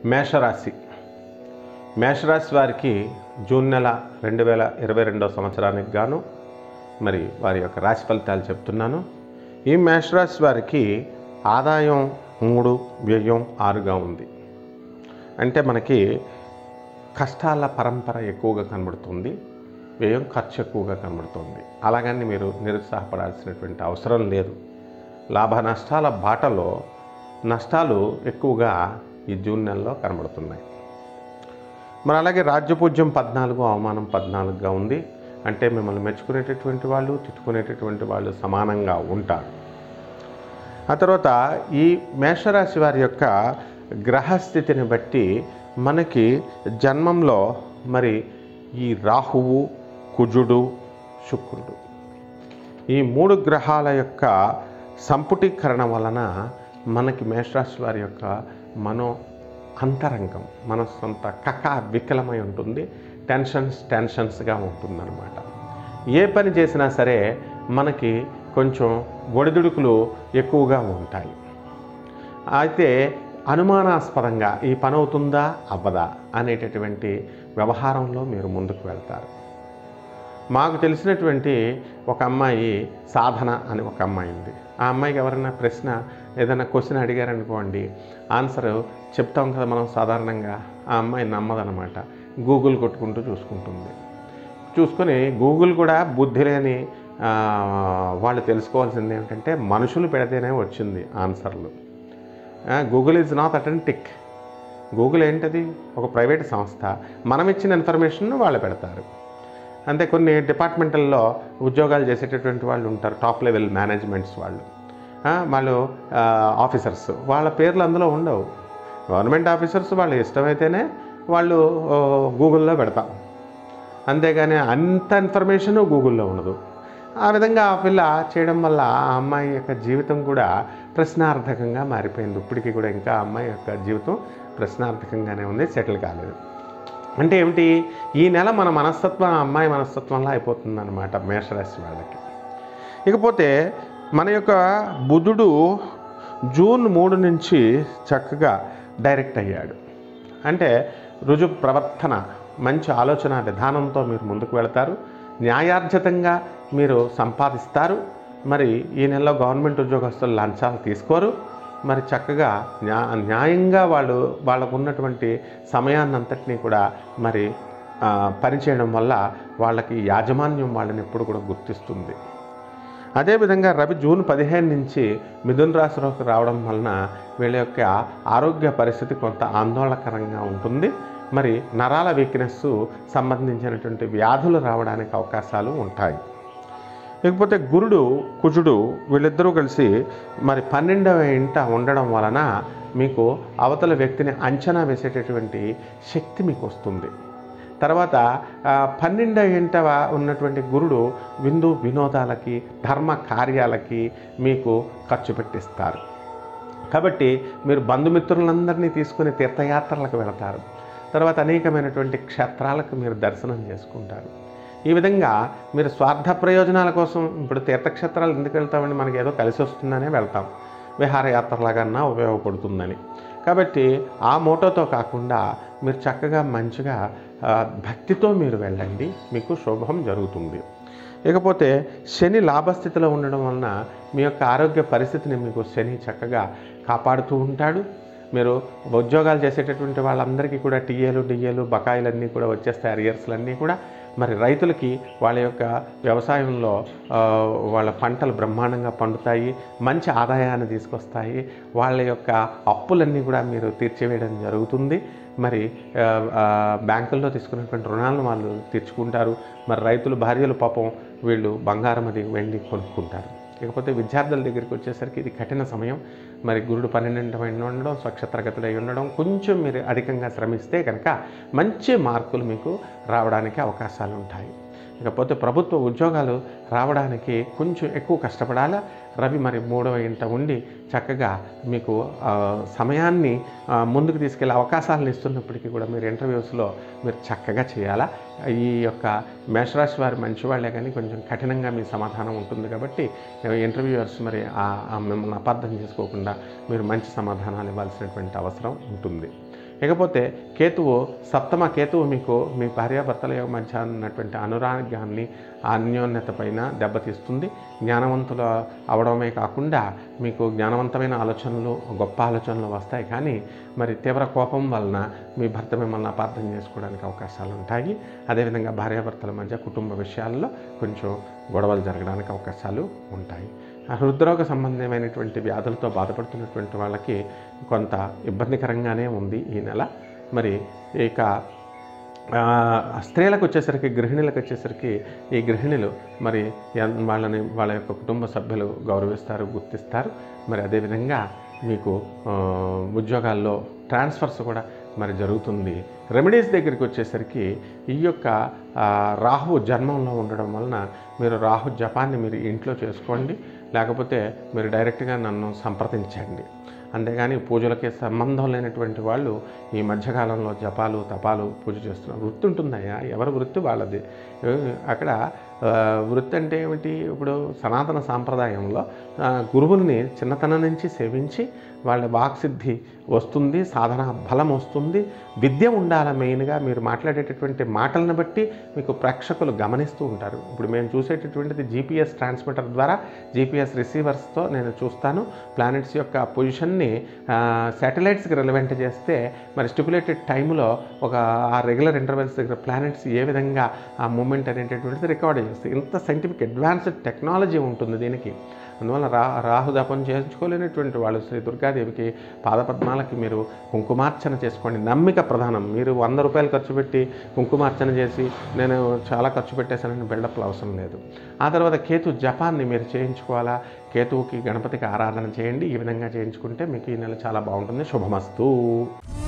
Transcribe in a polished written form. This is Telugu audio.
మేషరాశి మేషరాశి వారికి జూన్ నెల 2022 సంవత్సరానికి గాను మరి వారి యొక్క రాశి ఫలితాలు చెప్తున్నాను. ఈ మేషరాశి వారికి ఆదాయం 3, వ్యయం 6గా ఉంది. అంటే మనకి కష్టాల పరంపర ఎక్కువగా కనబడుతుంది, వ్యయం ఖర్చు ఎక్కువగా కనబడుతుంది. అలాగని మీరు నిరుత్సాహపడాల్సినటువంటి అవసరం లేదు. లాభ నష్టాల బాటలో నష్టాలు ఎక్కువగా ఈ జూన్ నెలలో కనబడుతున్నాయి. మరి అలాగే రాజ్యపూజ్యం 14, అవమానం 14గా ఉంది. అంటే మిమ్మల్ని మెచ్చుకునేటటువంటి వాళ్ళు, తిట్టుకునేటటువంటి వాళ్ళు సమానంగా ఉంటారు. ఆ తర్వాత ఈ మేషరాశి వారి యొక్క గ్రహస్థితిని బట్టి మనకి జన్మంలో మరి ఈ రాహువు, కుజుడు, శుక్రుడు ఈ 3 గ్రహాల యొక్క సంపుటీకరణ వలన మనకి మేషరాశి వారి యొక్క అంతరంగం మనస్సంత వికలమై ఉంటుంది. టెన్షన్స్గా ఉంటుందన్నమాట. ఏ పని చేసినా సరే మనకి కొంచెం ఒడిదుడుకులు ఎక్కువగా ఉంటాయి. అయితే అనుమానాస్పదంగా ఈ పని అవుతుందా అవ్వదా అనేటటువంటి వ్యవహారంలో మీరు ముందుకు వెళ్తారు. మాకు తెలిసినటువంటి ఒక అమ్మాయి సాధన అని ఒక అమ్మాయి ఉంది. ఆ అమ్మాయికి ఎవరైనా ప్రశ్న ఏదైనా క్వశ్చన్ అడిగారనుకోండి, ఆన్సర్ చెప్తాం కదా మనం సాధారణంగా. ఆ అమ్మాయి నమ్మదనమాట. గూగుల్ కొట్టుకుంటూ చూసుకొని గూగుల్ కూడా బుద్ధి లేని వాళ్ళు తెలుసుకోవాల్సింది ఏమిటంటే మనుషులు పెడితేనే వచ్చింది ఆన్సర్లు. Google is not authentic. Google ఏంటది? ఒక ప్రైవేట్ సంస్థ. మనం ఇచ్చిన ఇన్ఫర్మేషన్ వాళ్ళు పెడతారు. అంతే. కొన్ని డిపార్ట్మెంటల్లో ఉద్యోగాలు చేసేటటువంటి వాళ్ళు ఉంటారు, టాప్ లెవెల్ మేనేజ్మెంట్స్ వాళ్ళు ఆఫీసర్స్, వాళ్ళ పేర్లు అందులో ఉండవు. గవర్నమెంట్ ఆఫీసర్స్ వాళ్ళు ఇష్టమైతేనే వాళ్ళు గూగుల్లో పెడతాం, అంతేగాని అంత ఇన్ఫర్మేషన్ గూగుల్లో ఉండదు. ఆ విధంగా ఆ పిల్ల చేయడం వల్ల ఆ అమ్మాయి యొక్క జీవితం కూడా ప్రశ్నార్థకంగా మారిపోయింది. ఇప్పటికీ కూడా ఇంకా ఆ అమ్మాయి యొక్క జీవితం ప్రశ్నార్థకంగానే ఉంది, సెటిల్ కాలేదు. అంటే ఏమిటి? ఈ నెల మన మనస్తత్వం ఆ అమ్మాయి మనస్తత్వంలా అయిపోతుందన్నమాట మేషరాశి వాళ్ళకి. ఇకపోతే మన యొక్క బుధుడు జూన్ 3 నుంచి చక్కగా డైరెక్ట్ అయ్యాడు. అంటే రుజు ప్రవర్తన, మంచి ఆలోచన విధానంతో మీరు ముందుకు వెళతారు. న్యాయార్జితంగా మీరు సంపాదిస్తారు. మరి ఈ నెలలో గవర్నమెంట్ ఉద్యోగస్తులు లంచాలు తీసుకోరు. మరి చక్కగా న్యాయంగా వాళ్ళకు ఉన్నటువంటి సమయాన్నంతటినీ కూడా మరి పనిచేయడం వల్ల వాళ్ళకి యాజమాన్యం వాళ్ళని ఎప్పుడు కూడా గుర్తిస్తుంది. అదేవిధంగా రవి జూన్ 15 నుంచి మిథున రాశిలోకి రావడం వలన వీళ్ళ యొక్క ఆరోగ్య పరిస్థితి కొంత ఆందోళనకరంగా ఉంటుంది. మరి నరాల వీక్నెస్ సంబంధించినటువంటి వ్యాధులు రావడానికి అవకాశాలు ఉంటాయి. లేకపోతే గురుడు, కుజుడు వీళ్ళిద్దరూ కలిసి మరి 12వ ఇంట ఉండడం వలన మీకు అవతల వ్యక్తిని అంచనా వేసేటటువంటి శక్తి మీకు వస్తుంది. తర్వాత 12వ ఇంట ఉన్నటువంటి గురుడు విందు వినోదాలకి, ధర్మ కార్యాలకి మీకు ఖర్చు పెట్టిస్తారు. కాబట్టి మీరు బంధుమిత్రులందరినీ తీసుకుని తీర్థయాత్రలకు వెళతారు. తర్వాత అనేకమైనటువంటి క్షేత్రాలకు మీరు దర్శనం చేసుకుంటారు. ఈ విధంగా మీరు స్వార్థ ప్రయోజనాల కోసం, ఇప్పుడు తీర్థక్షేత్రాలు ఎందుకు వెళ్తామండి? మనకి ఏదో కలిసి వస్తుందనే వెళ్తాం, విహారయాత్రలాగన్నా ఉపయోగపడుతుందని. కాబట్టి ఆ మోటోతో కాకుండా మీరు చక్కగా మంచిగా భక్తితో మీరు వెళ్ళండి, మీకు శుభం జరుగుతుంది. ఇకపోతే శని లాభస్థితిలో ఉండడం వలన మీ యొక్క ఆరోగ్య పరిస్థితిని మీకు శని చక్కగా కాపాడుతూ ఉంటాడు. మీరు ఉద్యోగాలు చేసేటటువంటి వాళ్ళందరికీ కూడా టీఏలు, డిఏలు, బకాయిలన్నీ కూడా వచ్చేస్తాయి, అరియర్స్లన్నీ కూడా. మరి రైతులకి వాళ్ళ యొక్క వ్యవసాయంలో వాళ్ళ పంటలు బ్రహ్మాండంగా పండుతాయి, మంచి ఆదాయాన్ని తీసుకొస్తాయి. వాళ్ళ యొక్క అప్పులన్నీ కూడా మీరు తీర్చివేయడం జరుగుతుంది. మరి బ్యాంకుల్లో తీసుకున్నటువంటి రుణాలను వాళ్ళు తీర్చుకుంటారు. మరి రైతులు భార్యలు పాపం వీళ్ళు బంగారం అది వెండి కొనుక్కుంటారు. ఇకపోతే విద్యార్థుల దగ్గరికి వచ్చేసరికి ఇది కఠిన సమయం. మరి గురుడు 12వ ఉండడం, స్వక్షేత్రగతుడై ఉండడం, కొంచెం మీరు అధికంగా శ్రమిస్తే కనుక మంచి మార్కులు మీకు రావడానికి అవకాశాలు ఉంటాయి. ఇకపోతే ప్రభుత్వ ఉద్యోగాలు రావడానికి కొంచెం ఎక్కువ కష్టపడాలా. రవి మరి 3వ ఇంట ఉండి చక్కగా మీకు సమయాన్ని ముందుకు తీసుకెళ్లే అవకాశాలను ఇస్తున్నప్పటికీ కూడా మీరు ఇంటర్వ్యూస్లో మీరు చక్కగా చేయాలా. ఈ యొక్క మేషరాశి వారి మంచివాళ్లే కానీ కొంచెం కఠినంగా మీ సమాధానం ఉంటుంది. కాబట్టి ఇంటర్వ్యూయర్స్ మరి మిమ్మల్ని అపార్థం చేసుకోకుండా మీరు మంచి సమాధానాలు ఇవ్వాల్సినటువంటి అవసరం ఉంటుంది. ఇకపోతే కేతువు, సప్తమ కేతువు మీకు మీ భార్యాభర్తల మధ్య ఉన్నటువంటి అనురాగాన్ని, అన్యోన్యత పైన దెబ్బతీస్తుంది. జ్ఞానవంతులు అవడమే కాకుండా మీకు జ్ఞానవంతమైన ఆలోచనలు, గొప్ప ఆలోచనలు వస్తాయి. కానీ మరి తీవ్ర కోపం వలన మీ భర్త మిమ్మల్ని అపార్థం చేసుకోవడానికి అవకాశాలు ఉంటాయి. అదేవిధంగా భార్యాభర్తల మధ్య కుటుంబ విషయాల్లో కొంచెం గొడవలు జరగడానికి అవకాశాలు ఉంటాయి. హృద్రోగ సంబంధమైనటువంటి వ్యాధులతో బాధపడుతున్నటువంటి వాళ్ళకి కొంత ఇబ్బందికరంగానే ఉంది ఈ నెల. మరి ఇక స్త్రీలకు వచ్చేసరికి, గృహిణులకు వచ్చేసరికి, ఈ గృహిణులు మరి వాళ్ళ యొక్క కుటుంబ సభ్యులు గౌరవిస్తారు, గుర్తిస్తారు. మరి అదేవిధంగా మీకు ఉద్యోగాల్లో ట్రాన్స్ఫర్స్ కూడా మరి జరుగుతుంది. రెమెడీస్ దగ్గరికి వచ్చేసరికి ఈ యొక్క రాహు జన్మంలో ఉండడం వలన మీరు రాహు జపాన్ని మీరు ఇంట్లో చేసుకోండి, లేకపోతే మీరు డైరెక్ట్గా నన్ను సంప్రదించండి. అంతేగాని పూజలకి సంబంధం లేనటువంటి వాళ్ళు ఈ మధ్యకాలంలో జపాలు, తపాలు, పూజ చేస్తున్నారు. వృత్తి ఉంటుందయ్యా, ఎవరి వృత్తి వాళ్ళది. అక్కడ వృత్తి అంటే ఏమిటి? ఇప్పుడు సనాతన సాంప్రదాయంలో గురువుల్ని చిన్నతనం నుంచి సేవించి వాళ్ళ వాక్సిద్ధి వస్తుంది, సాధన బలం వస్తుంది, విద్య ఉండాలి. మెయిన్గా మీరు మాట్లాడేటటువంటి మాటలను బట్టి మీకు ప్రేక్షకులు గమనిస్తూ ఉంటారు. ఇప్పుడు మేము చూసేటటువంటిది జీపీఎస్ ట్రాన్స్మిటర్ ద్వారా, జీపీఎస్ రిసీవర్స్తో నేను చూస్తాను. ప్లానెట్స్ యొక్క పొజిషన్ని శాటిలైట్స్కి రిలవెంట్ చేస్తే మరి స్టిపులేటెడ్ టైంలో ఆ రెగ్యులర్ ఇంటర్వెల్స్ దగ్గర ప్లానెట్స్ ఏ విధంగా ఆ మూమెంట్ అనేటటువంటిది రికార్డ్ చేస్తాయి. ఇంత సైంటిఫిక్ అడ్వాన్స్డ్ టెక్నాలజీ ఉంటుంది దీనికి. అందువల్ల రాహుదపం చేయించుకోలేనటువంటి వాళ్ళు శ్రీ దుర్గాదేవికి పాదపద్మాలకి మీరు కుంకుమార్చన చేసుకోండి. నమ్మిక ప్రధానం. మీరు 100 రూపాయలు ఖర్చు పెట్టి కుంకుమార్చన చేసి నేను చాలా ఖర్చు పెట్టేశానని బిల్డప్లు అవసరం లేదు. ఆ తర్వాత కేతు జపాన్ని మీరు చేయించుకోవాలా. కేతువుకి, గణపతికి ఆరాధన చేయండి. ఈ విధంగా చేయించుకుంటే మీకు ఈ నెల చాలా బాగుంటుంది. శుభమస్తు.